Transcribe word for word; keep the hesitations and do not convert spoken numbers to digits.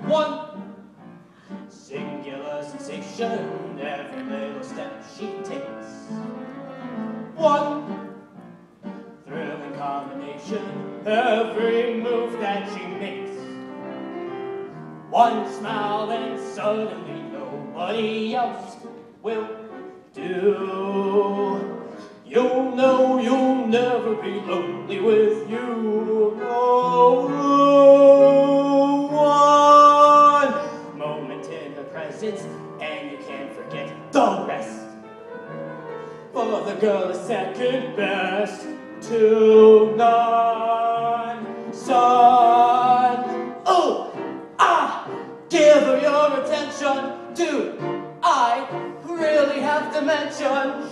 One singular sensation, every little step she takes. One thrilling combination, every move that she makes. One smile, then suddenly nobody else will do. You'll know you'll never be lonely with you. No. One moment in her presence, and you can't forget the rest. For the girl is second best to none. Son, oh, ah, give her your attention. Do I really have to mention